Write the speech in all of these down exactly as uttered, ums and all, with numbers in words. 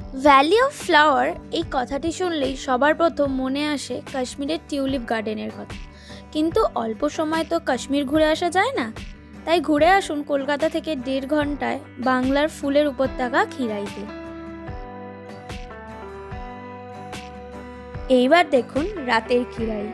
Valley of flower এই কথাটি শুনলেই সবার প্রথম মনে আসে কাশ্মীরের টিউলিপ গার্ডেনের কথা। কিন্তু অল্প সময় তো কাশ্মীর ঘুরে আসা যায় না, তাই ঘুরে আসুন কলকাতা থেকে দেড় ঘন্টায় বাংলার ফুলের উপত্যকা খিরাইতে। এইবার দেখুন রাতের Khirai.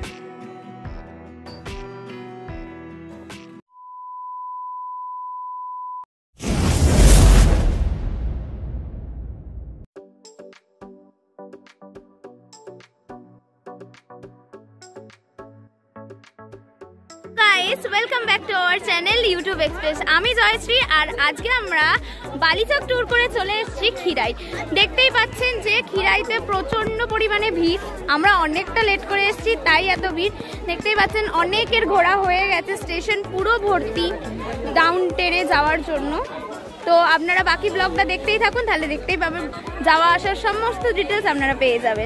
Guys, welcome back to our channel YouTube Express. আমি জয়শ্রী, আর আজকে আমরা বালিচক ট্যুর করে চলে এসেছি খিরাই। দেখতেই পাচ্ছেন যে খিরাইতে প্রচণ্ড পরিমাণে ভিড়। আমরা অনেকটা লেট করে এসেছি, তাই এত ভিড়। দেখতেই পাচ্ছেন অনেকের ঘোরা হয়ে গেছে, স্টেশন পুরো ভর্তি ডাউন টেরে যাওয়ার জন্য। তো আপনারা বাকি ব্লগটা দেখতেই থাকুন, তাহলে দেখতেই পাবেন যাওয়া আসার সমস্ত ডিটেলস আপনারা পেয়ে যাবেন।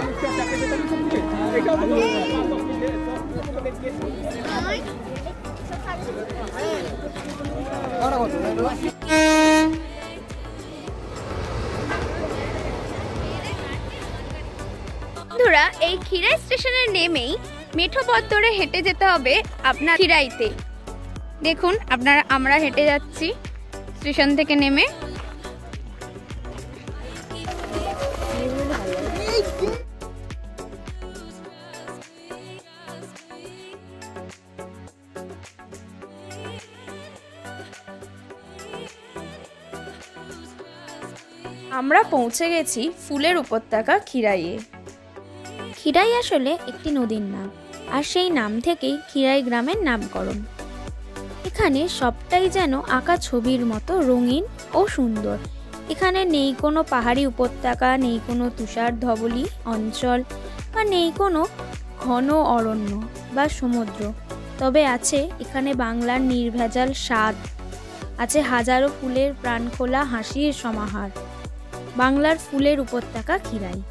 বন্ধুরা, এই খিরাই স্টেশনে নেমেই মেঠো পথ ধরে হেঁটে যেতে হবে আপনার খিরাইতে। দেখুন আপনারা, আমরা হেঁটে যাচ্ছি স্টেশন থেকে নেমে। আমরা পৌঁছে গেছি ফুলের উপত্যকা খিরাইয়ে। খিরাই আসলে একটি নদীর নাম, আর সেই নাম থেকেই খিরাই গ্রামের নামকরণ। এখানে সবটাই যেন আঁকা ছবির মতো রঙিন ও সুন্দর। এখানে নেই কোনো পাহাড়ি উপত্যকা, নেই কোনো তুষার ধবলী অঞ্চল, বা নেই কোনো ঘন অরণ্য বা সমুদ্র। তবে আছে এখানে বাংলার নির্ভেজাল স্বাদ, আছে হাজারো ফুলের প্রাণখোলা হাসির সমাহার। বাংলার ফুলের উপত্যকা খিরাই।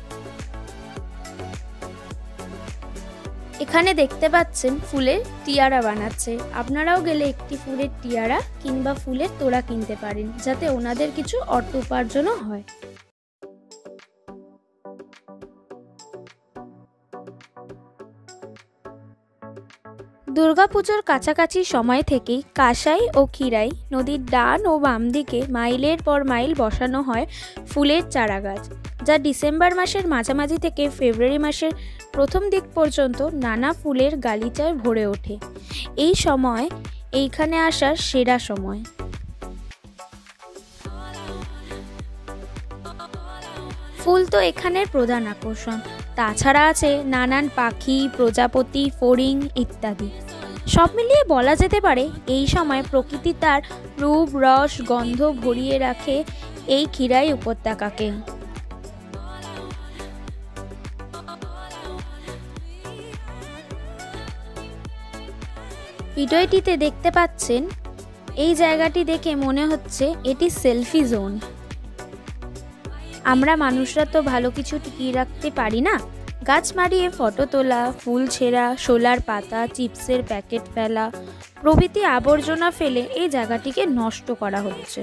এখানে দেখতে পাচ্ছেন ফুলের টিয়ারা বানাচ্ছে। আপনারাও গেলে একটি ফুলের টিয়ারা কিংবা ফুলের তোড়া কিনতে পারেন, যাতে ওনাদের কিছু অর্থ উপার্জনও হয়। দুর্গাপুজোর কাছাকাছি সময় থেকেই কাঁসাই ও খিরাই নদীর ডান ও বাম দিকে মাইলের পর মাইল বসানো হয় ফুলের চারাগাছ, যা ডিসেম্বর মাসের মাঝামাঝি থেকে ফেব্রুয়ারি মাসের প্রথম দিক পর্যন্ত নানা ফুলের গালিচায় ভরে ওঠে। এই সময় এইখানে আসার সেরা সময়। ফুল তো এখানের প্রধান আকর্ষণ, তাছাড়া আছে নানান পাখি, প্রজাপতি, ফড়িং ইত্যাদি। সব মিলিয়ে বলা যেতে পারে এই সময় প্রকৃতি তার রূপ, রস, গন্ধ ভরিয়ে রাখে এই খিরাই উপত্যকাকে। ভিডিওটিতে দেখতে পাচ্ছেন, এই জায়গাটি দেখে মনে হচ্ছে এটি সেলফি জোন। আমরা মানুষরা তো ভালো কিছু টিকিয়ে রাখতে পারি না, গাছ মারিয়ে ফটো তোলা, ফুল ছেঁড়া, শোলার পাতা, চিপসের প্যাকেট ফেলা প্রভৃতি আবর্জনা ফেলে এই জায়গাটিকে নষ্ট করা হচ্ছে।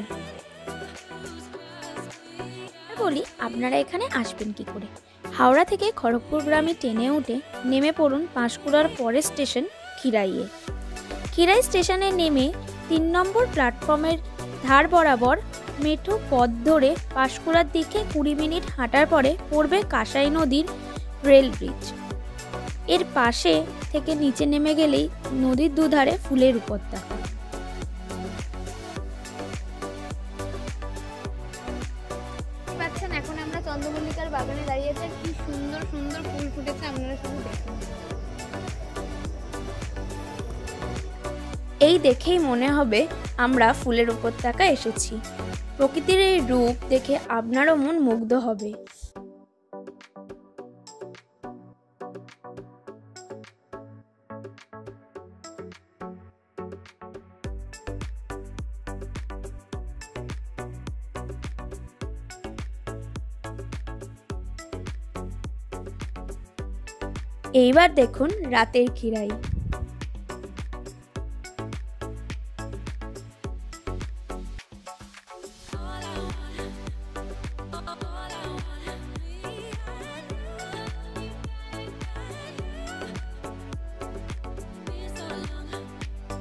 বলি, আপনারা এখানে আসবেন কি করে? হাওড়া থেকে খড়গপুর গ্রামে ট্রেনে উঠে নেমে পড়ুন পাঁশকুড়ার পরের স্টেশন খিরাইয়ে। খিরাই স্টেশনে নেমে তিন নম্বর প্ল্যাটফর্মের ধার বরাবর মেঠো পথ ধরে পাঁশকুড়ার দিকে কুড়ি মিনিট হাঁটার পরে পড়বে কাঁসাই নদীর রেল ব্রিজ। এর পাশে থেকে নিচে নেমে গেলেই নদীর দুধারে ফুলের উপত্যকা। পাচ্ছেন, এখন আমরা চন্দ্রমল্লিকার বাগানে দাঁড়িয়ে আছি। কি সুন্দর সুন্দর ফুল ফুটেছে, আপনারা শুধু দেখুন। এই দেখেই মনে হবে আমরা ফুলের উপত্যকা এসেছি। প্রকৃতির এই রূপ দেখে আপনারও মন মুগ্ধ হবে। এইবার দেখুন রাতের খিরাই।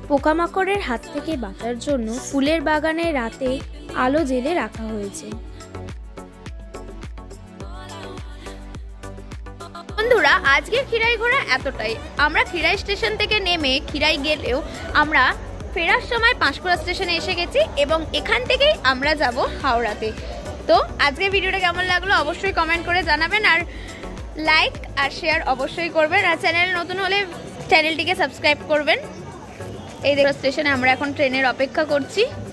পোকামাকড়ের হাত থেকে বাঁচার জন্য ফুলের বাগানে রাতে আলো জ্বেলে রাখা হয়েছে। বন্ধুরা, আজকের খিরাই ঘোরা এতটাই। আমরা খিরাই স্টেশন থেকে নেমে খিরাই গেলেও আমরা ফেরার সময় পাঁশকুড়া স্টেশনে এসে গেছি এবং এখান থেকেই আমরা যাব হাওড়াতে। তো আজকের ভিডিওটা কেমন লাগলো অবশ্যই কমেন্ট করে জানাবেন, আর লাইক আর শেয়ার অবশ্যই করবেন, আর চ্যানেল নতুন হলে চ্যানেলটিকে সাবস্ক্রাইব করবেন। এই দেখো স্টেশনে আমরা এখন ট্রেনের অপেক্ষা করছি।